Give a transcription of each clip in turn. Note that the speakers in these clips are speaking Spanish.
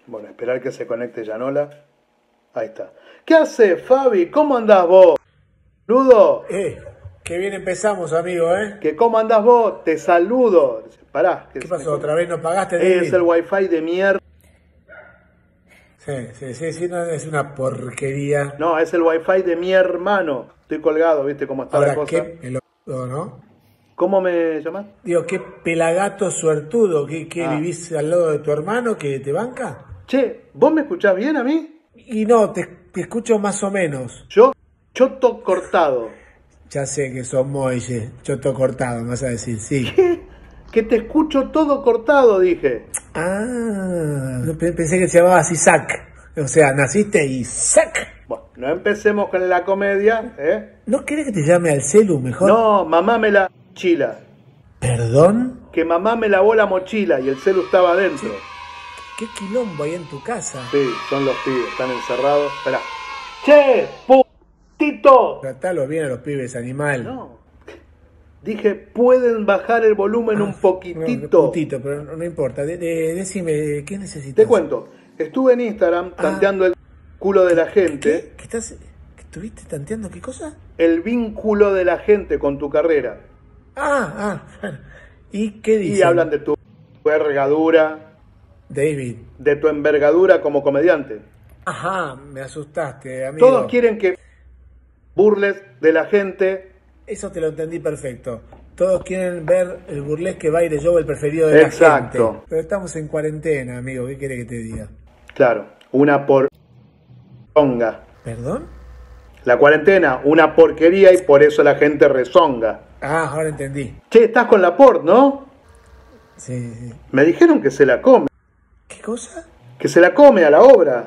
Bueno, esperar que se conecte Yanola. Ahí está. ¿Qué hace, Fabi? ¿Cómo andás vos? Ludo, Qué bien empezamos, amigo, ¿eh? ¿que cómo andás vos? Te saludo. Pará. ¿Qué pasó? ¿Otra vez no pagaste, Es David? el wifi de mierda. Sí, no, es una porquería. No, es el wifi de mi hermano. Estoy colgado, ¿viste cómo está la Ahora, cosa? qué pelotudo, ¿no? ¿Cómo me llamás? Digo, qué pelagato suertudo, que Ah. vivís al lado de tu hermano que te banca. Che, ¿vos me escuchás bien a mí? Y no, te escucho más o menos. Yo, choto cortado. Ya sé que sos Moille, choto cortado, me vas a decir, sí. ¿Qué? Que te escucho todo cortado, dije. Ah, no, pensé que te llamabas Isaac. O sea, naciste Isaac. Bueno, no empecemos con la comedia, ¿eh? ¿No querés que te llame al celu mejor? No, mamá me la mochila. ¿Perdón? Que mamá me lavó la mochila y el celu estaba adentro. ¿Qué quilombo hay en tu casa? Sí, son los pibes, están encerrados. Esperá. ¡Che, putito! Tratalos bien a los pibes, animal. No. Dije, pueden bajar el volumen un No, poquitito. putito, pero no importa. Decime, ¿qué necesitas? Te cuento, estuve en Instagram tanteando el culo de la gente. ¿Qué estás? ¿Estuviste tanteando qué cosa? El vínculo de la gente con tu carrera. Bueno. ¿Y qué dicen? Y hablan de tu envergadura, David. de tu envergadura como comediante. Ajá, me asustaste, amigo. Todos quieren que burles de la gente. Eso te lo entendí perfecto. Todos quieren ver el burlesque baile show, el preferido de la gente. Exacto. Pero estamos en cuarentena, amigo. ¿Qué querés que te diga? Claro, una poronga. ¿Perdón? La cuarentena, una porquería y por eso la gente rezonga. Ahora entendí. Che, estás con la port, ¿no? Sí. Me dijeron que se la come. ¿Qué cosa? Que se la come a la obra.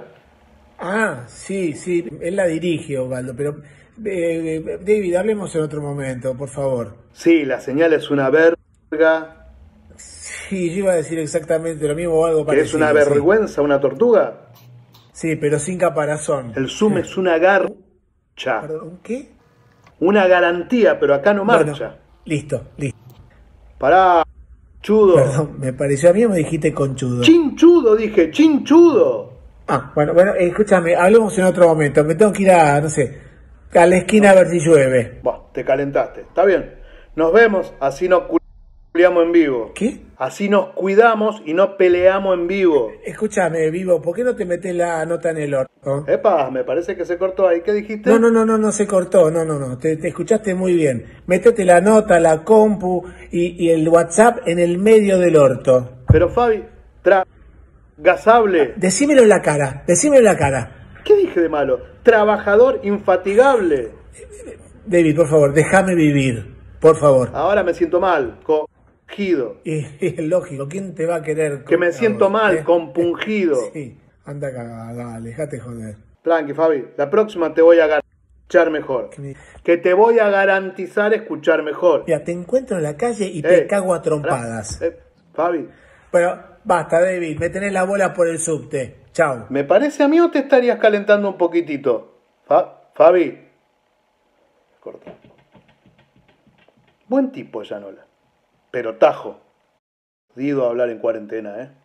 Sí. Él la dirige, Osvaldo, pero... David, hablemos en otro momento, por favor. Sí, la señal es una verga. Sí, yo iba a decir exactamente lo mismo o algo Que parecido. es una vergüenza, una tortuga. Sí, pero sin caparazón. El Zoom es una garcha. ¿Perdón, qué? Una garantía, pero acá no marcha. Bueno, listo. Pará, chudo. Perdón, me pareció a mí o me dijiste conchudo. Chinchudo, dije, chinchudo. Bueno, escúchame, hablemos en otro momento. Me tengo que ir a, no sé, a la esquina a ver si llueve. Bueno, te calentaste. Está bien. Nos vemos, así nos cuidamos en vivo. ¿Qué? Así nos cuidamos y no peleamos en vivo. Escúchame, Vivo, ¿por qué no te metes la nota en el orto? Epa, me parece que se cortó ahí. ¿Qué dijiste? No, se cortó. No. Te escuchaste muy bien. Métete la nota, la compu y el WhatsApp en el medio del orto. Pero Fabi, gasable. Decímelo en la cara. ¿Qué dije de malo? Trabajador infatigable. David, por favor, déjame vivir. Por favor. Ahora me siento mal, cogido. Y es lógico, ¿quién te va a querer? Que me siento mal, compungido. Sí, anda cagada, déjate joder. Tranqui, Fabi, la próxima te voy a escuchar mejor. Que te voy a garantizar escuchar mejor. Mira, te encuentro en la calle y te cago a trompadas. Fabi. Pero basta, David, me tenés la bola por el subte. Chau. ¿Me parece a mí o te estarías calentando un poquitito? Fabi. Corta. Buen tipo, Yanola. Pero tajo. Dido a hablar en cuarentena, ¿eh?